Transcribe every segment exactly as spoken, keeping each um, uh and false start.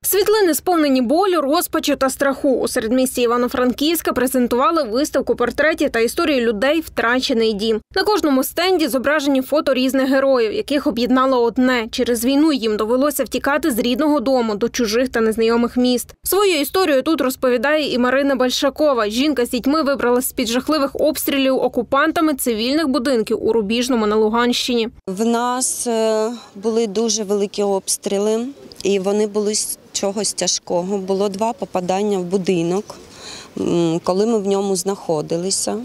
Світлини, сповнені болю, розпачу та страху. У середмісті Івано-Франківська презентували виставку портретів та історії людей «Втрачений дім». На кожному стенді зображені фото різних героїв, яких об'єднало одне – через війну їм довелося втікати з рідного дому до чужих та незнайомих міст. Свою історію тут розповідає і Марина Большакова. Жінка з дітьми вибралась з-під жахливих обстрілів окупантами цивільних будинків у Рубіжному на Луганщині. В нас були дуже великі обстріли, і вони були з чогось тяжкого. Було два попадання в будинок, коли ми в ньому знаходилися.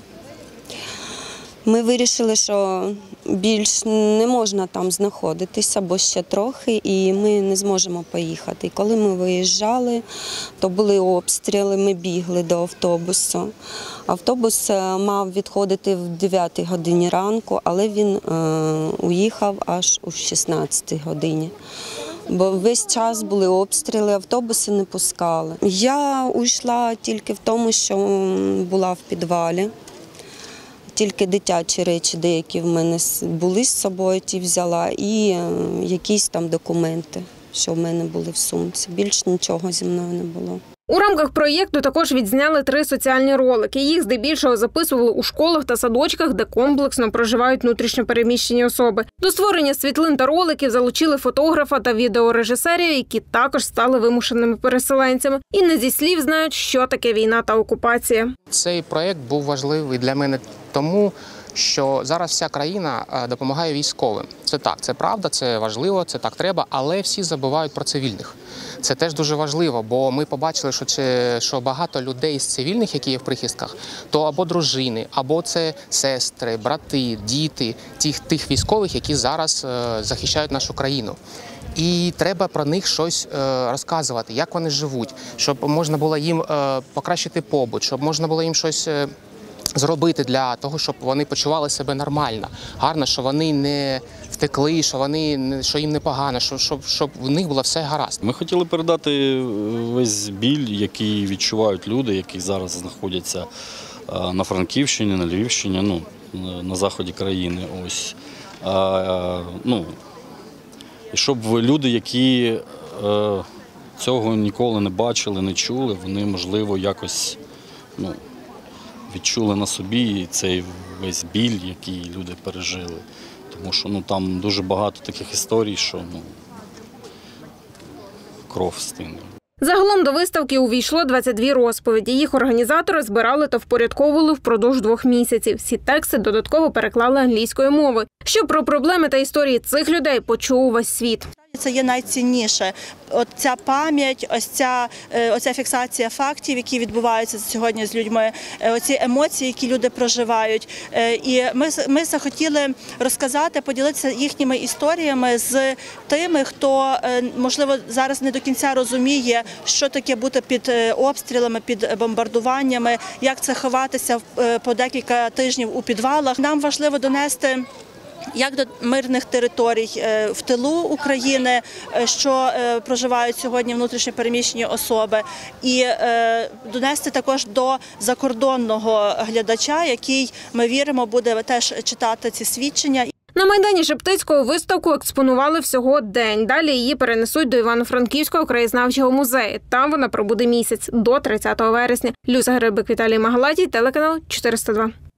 Ми вирішили, що більш не можна там знаходитися, бо ще трохи, і ми не зможемо поїхати. І коли ми виїжджали, то були обстріли, ми бігли до автобусу. Автобус мав відходити в дев'ятій годині ранку, але він е, уїхав аж у шістнадцятій годині. Бо весь час були обстріли, автобуси не пускали. Я уйшла тільки в тому, що була в підвалі. Тільки дитячі речі деякі в мене були з собою, ті взяла, і якісь там документи, що в мене були в сумці. Більш нічого зі мною не було. У рамках проєкту також відзняли три соціальні ролики. Їх здебільшого записували у школах та садочках, де комплексно проживають внутрішньо переміщені особи. До створення світлин та роликів залучили фотографа та відеорежисерів, які також стали вимушеними переселенцями. І не зі слів знають, що таке війна та окупація. Цей проєкт був важливий для мене тому, що зараз вся країна допомагає військовим. Це так, це правда, це важливо, це так треба, але всі забувають про цивільних. Це теж дуже важливо, бо ми побачили, що, це, що багато людей з цивільних, які є в прихистках, то або дружини, або це сестри, брати, діти, тих, тих військових, які зараз е, захищають нашу країну. І треба про них щось е, розказувати, як вони живуть, щоб можна було їм е, покращити побут, щоб можна було їм щось е, зробити для того, щоб вони почували себе нормально, гарно, що вони не втекли, що вони що їм не погано, що щоб, щоб в них було все гаразд. Ми хотіли передати весь біль, який відчувають люди, які зараз знаходяться на Франківщині, на Львівщині, ну на заході країни. Ось а, ну і щоб люди, які цього ніколи не бачили, не чули, вони можливо якось ну. відчули на собі цей весь біль, який люди пережили. Тому що ну, там дуже багато таких історій, що ну, кров стине. Загалом до виставки увійшло двадцять дві розповіді. Їх організатори збирали та впорядковували впродовж двох місяців. Всі тексти додатково переклали англійською мовою, щоб про проблеми та історії цих людей почув увесь світ. Це є найцінніше. От ця пам'ять, ось ця, оця фіксація фактів, які відбуваються сьогодні з людьми, оці емоції, які люди проживають. І ми, ми захотіли розказати, поділитися їхніми історіями з тими, хто, можливо, зараз не до кінця розуміє, що таке бути під обстрілами, під бомбардуваннями, як це ховатися по декілька тижнів у підвалах. Нам важливо донести як до мирних територій в тилу України, що проживають сьогодні внутрішньо переміщені особи, і донести також до закордонного глядача, який, ми віримо, буде теж читати ці свідчення. На Майдані Шептицького виставку експонували всього день. Далі її перенесуть до Івано-Франківського краєзнавчого музею. Там вона пробуде місяць, до тридцятого вересня. Люся Грибик, Віталій Магалатій, телеканал чотириста два.